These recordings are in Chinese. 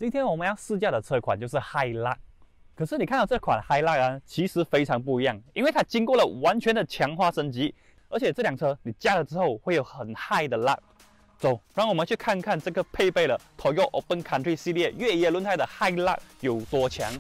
今天我们要试驾的车款就是 Hilux， 可是你看到这款 Hilux 啊，其实非常不一样，因为它经过了完全的强化升级，而且这辆车你驾了之后会有很 high 的 lug。走，让我们去看看这个配备了 Toyota Open Country 系列越野轮胎的 Hilux 有多强。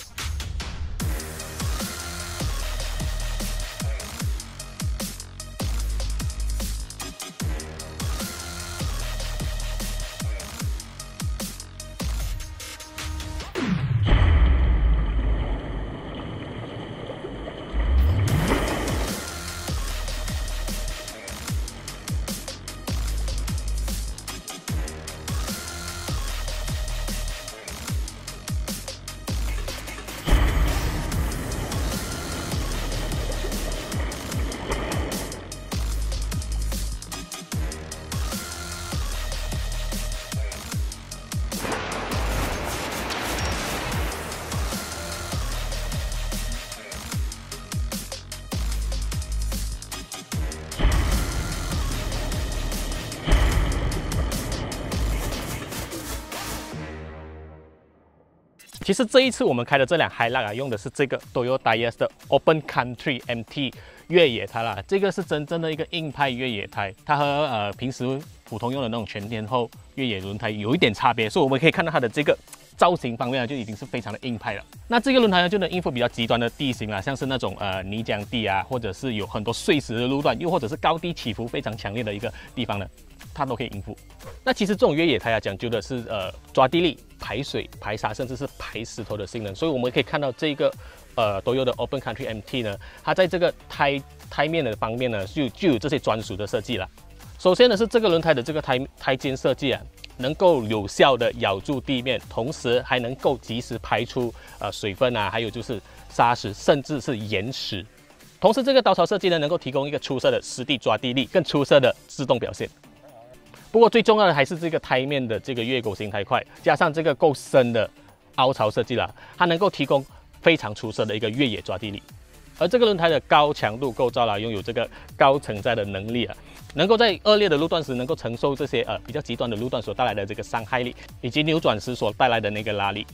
其实这一次我们开的这辆 Hilux 啊，用的是这个 Toyota 的 Open Country MT 越野胎啦。这个是真正的一个硬派越野胎，它和平时普通用的那种全天候越野轮胎有一点差别，所以我们可以看到它的这个造型方面啊，就已经是非常的硬派了。那这个轮胎呢，就能应付比较极端的地形啦，像是那种泥浆地啊，或者是有很多碎石的路段，又或者是高低起伏非常强烈的一个地方呢，它都可以应付。那其实这种越野胎啊，讲究的是抓地力、排水、排沙，甚至是排石头的性能。所以我们可以看到这个Toyota 的 Open Country MT 呢，它在这个胎面的方面呢，就有这些专属的设计了。首先呢是这个轮胎的这个胎肩设计啊，能够有效的咬住地面，同时还能够及时排出水分啊，还有就是沙石，甚至是岩石。同时这个刀槽设计呢，能够提供一个出色的实地抓地力，更出色的制动表现。不过最重要的还是这个胎面的这个越狗型胎块，加上这个够深的凹槽设计啦，它能够提供非常出色的一个越野抓地力。而这个轮胎的高强度构造啦，拥有这个高承载的能力啊，能够在恶劣的路段时能够承受这些比较极端的路段所带来的这个伤害力，以及扭转时所带来的那个拉力。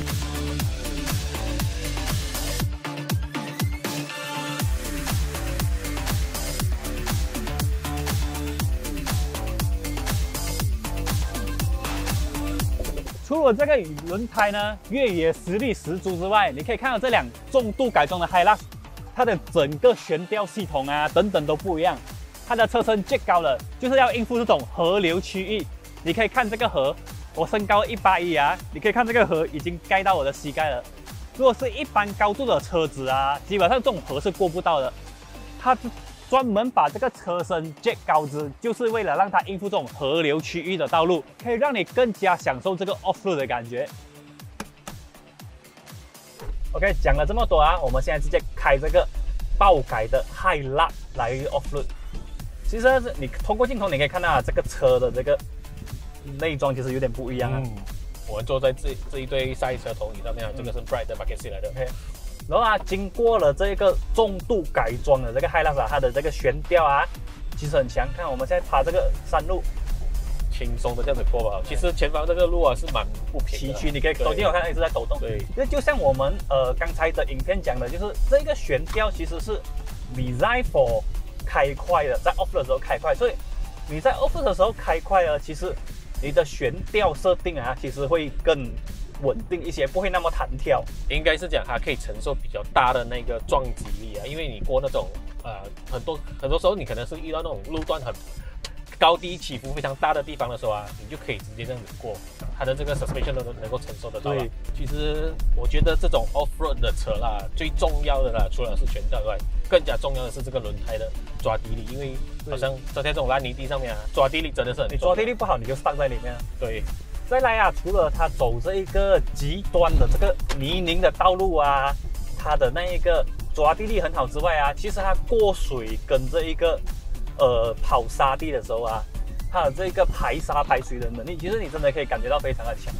除了这个轮胎呢，越野实力十足之外，你可以看到这辆重度改装的 Hilux， 它的整个悬吊系统啊等等都不一样。它的车身 jack 高了，就是要应付这种河流区域。你可以看这个河，我身高181啊，你可以看这个河已经盖到我的膝盖了。如果是一般高度的车子啊，基本上这种河是过不到的。它专门把这个车身 jack 高之，就是为了让它应付这种河流区域的道路，可以让你更加享受这个 off-road 的感觉。OK， 讲了这么多啊，我们现在直接开这个爆改的 Hilux 来 off-road。其实你通过镜头你可以看到这个车的这个内装其实有点不一样啊。 我们坐在这一堆赛车头椅上面啊，这个是 Bright 的 bucket seat 来的。 Okay。然后啊，经过了这个重度改装的这个 Hilux 啊，它的这个悬吊啊，其实很强。看我们现在爬这个山路， 轻松的这样子过吧。其实前方这个路啊是蛮不平的， 崎岖，你可以手机我看一直在抖动。 对， 这就像我们刚才的影片讲的，就是这个悬吊其实是 design for 开快的，在 off 的时候开快，所以你在 off 的时候开快呢，其实你的悬吊设定啊，其实会更稳定一些，不会那么弹跳。 应该是讲它可以承受比较大的那个撞击力啊，因为你过那种很多时候你可能是遇到那种路段很高低起伏非常大的地方的时候啊，你就可以直接这样子过，它的这个 suspension 都能够承受得到了。其实我觉得这种 off-road 的车啦，最重要的啦，除了是悬吊以外，更加重要的是这个轮胎的抓地力，因为好像在这种烂泥地上面啊，抓地力真的是很重要。 你抓地力不好，你就放在里面。 对。 再来啊，除了它走这一个极端的这个泥泞的道路啊，它的那一个抓地力很好之外啊，其实它过水跟这一个跑沙地的时候啊，它的这个排沙排水的能力，其实你真的可以感觉到非常的强。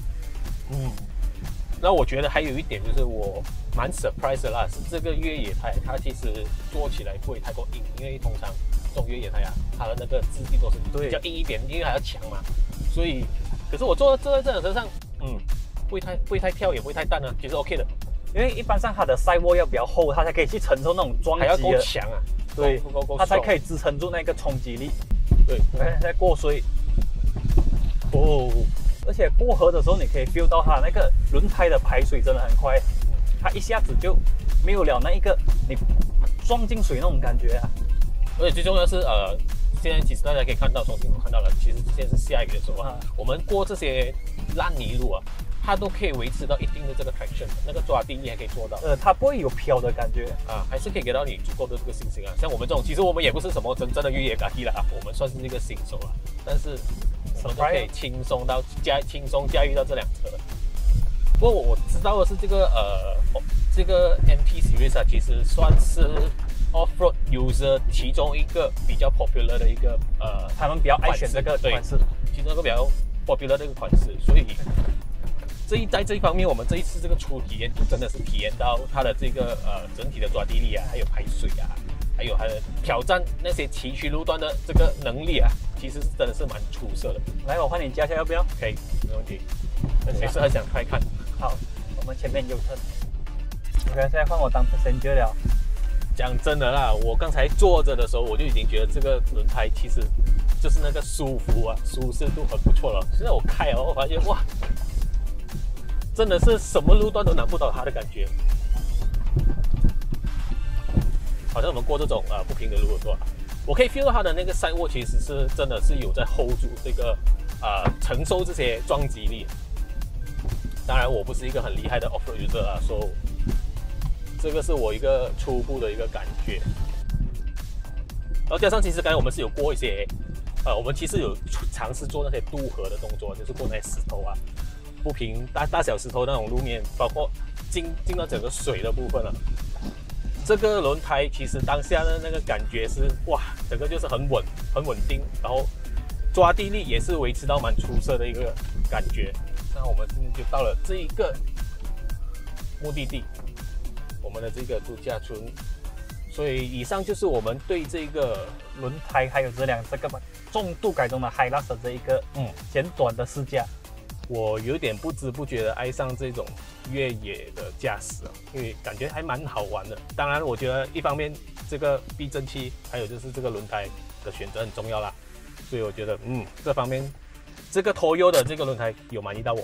那我觉得还有一点就是我蛮 surprise 的啦，是这个越野胎它其实做起来不会太过硬，因为通常这种越野胎啊，它的那个质地都是比较硬一点，因为还要强嘛，所以。可是我坐在这辆车上， 不会太跳，也不会太淡啊，其实 OK 的。 因为一般上它的赛握要比较厚，它才可以去承受那种撞击， 还要够强啊， 对，它才可以以支撑住那个冲击力。 对， 在过水，哦，而且过河的时候你可以 feel 到它那个轮胎的排水真的很快，它一下子就没有了那一个你撞进水那种感觉啊。 而且最重要的是现在其实大家可以看到，从镜头看到了，其实现在是下雨的时候啊，我们过这些烂泥路啊，它都可以维持到一定的这个 traction， 那个抓地力还可以做到。 它不会有飘的感觉啊，还是可以给到你足够的这个信心啊。像我们这种，其实我们也不是什么真正的越野咖喱啦，我们算是一个新手啦，但是我们都可以轻松驾驭到这辆车。不过我知道的是这个 MT Series 啊，其实算是 Off-road user 其中一个比较 popular 的一个他们比较爱选这个款式， 其中一个比较 popular 的一个款式，所以在这一方面，我们这一次这个初体验就真的是体验到它的这个整体的抓地力啊，还有排水啊，还有它的挑战那些崎岖路段的这个能力啊，其实真的是蛮出色的。 来，我换你加一下，要不要？ 可以，没问题。我是很想快看。 好，我们前面右侧。OK， 现在换我当 passenger 了。 讲真的啦，我刚才坐着的时候，我就已经觉得这个轮胎其实就是那个舒服啊，舒适度很不错了。现在我开了，我发现哇，真的是什么路段都难不倒它的感觉。好像我们过这种不平的路的时候，我可以 feel 到它的那个赛握其实是真的是有在 hold 住这个承受这些撞击力。当然，我不是一个很厉害的 off-road user 啊，所以这个是我一个初步的一个感觉。然后加上，其实刚才我们是有过一些，我们其实有尝试做那些渡河的动作，就是过那些石头啊，不平大小石头那种路面，包括进到整个水的部分了。这个轮胎其实当下的那个感觉是哇，整个就是很稳定，然后抓地力也是维持到蛮出色的一个感觉。那我们现在就到了这一个目的地，我们的这个度假村。所以以上就是我们对这个轮胎还有这个重度改装的 Hilux 的这一个简短的试驾。 我有点不知不觉的爱上这种越野的驾驶啊，因为感觉还蛮好玩的。当然，我觉得一方面这个避震器，还有就是这个轮胎的选择很重要啦。所以我觉得，这方面这个 Toyo 的这个轮胎有满意到我。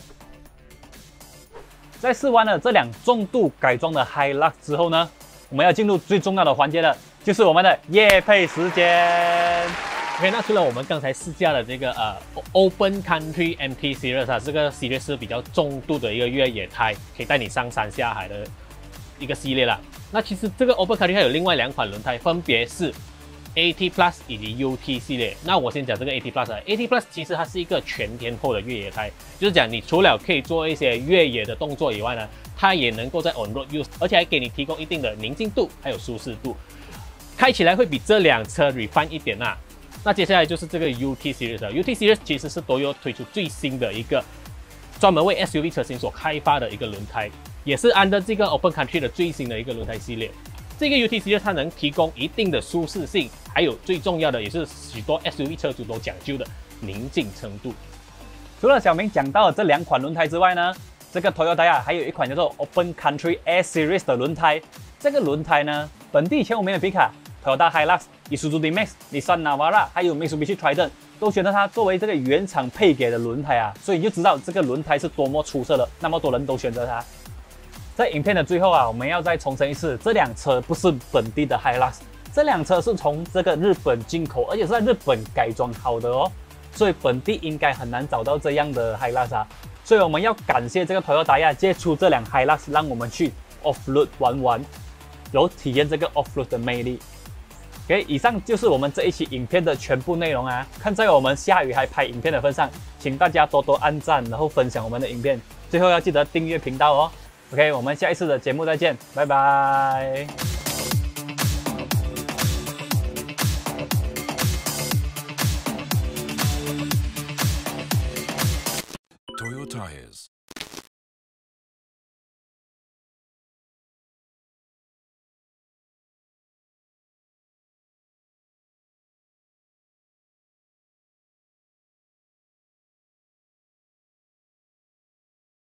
在试完了这辆重度改装的 Hilux 之后呢，我们要进入最重要的环节了，就是我们的业配时间。 OK， 那除了我们刚才试驾的这个Open Country MT Series 啊，这个系列是比较重度的一个越野胎，可以带你上山下海的一个系列啦。那其实这个 Open Country 还有另外2款轮胎，分别是 AT Plus 以及 UT 系列。那我先讲这个 AT Plus 啊 ，AT Plus 其实它是一个全天候的越野胎，就是讲你除了可以做一些越野的动作以外呢，它也能够在 on road use， 而且还给你提供一定的宁静度还有舒适度，开起来会比这辆车 refine 一点啊。那接下来就是这个 UT Series 了 ，UT Series 其实是Toyo推出最新的一个专门为 SUV 车型所开发的一个轮胎，也是按照这个 Open Country 的最新的一个轮胎系列。这个 UT Series 它能提供一定的舒适性，还有最重要的也是许多 SUV 车主都讲究的宁静程度。 除了小明讲到的这2款轮胎之外呢，这个 Toyota 还有一款叫做 Open Country A Series 的轮胎。这个轮胎呢，本地前5名的皮卡 Toyota Hilux、Isuzu D-Max、Nissan Navara 还有 Mitsubishi Triton 都选择它作为这个原厂配给的轮胎啊，所以你就知道这个轮胎是多么出色的，那么多人都选择它。在影片的最后啊，我们要再重申一次，这辆车不是本地的 Hilux， 这辆车是从这个日本进口，而且是在日本改装好的哦，所以本地应该很难找到这样的 Hilux 啊。所以我们要感谢这个 Toyota 借出这辆 Hilux， 让我们去 Off-road 玩，然后体验这个 Off-road 的魅力。OK， 以上就是我们这一期影片的全部内容啊。看在我们下雨还拍影片的份上，请大家多多按赞，然后分享我们的影片。最后要记得订阅频道哦。OK， 我们下一次的节目再见，拜拜。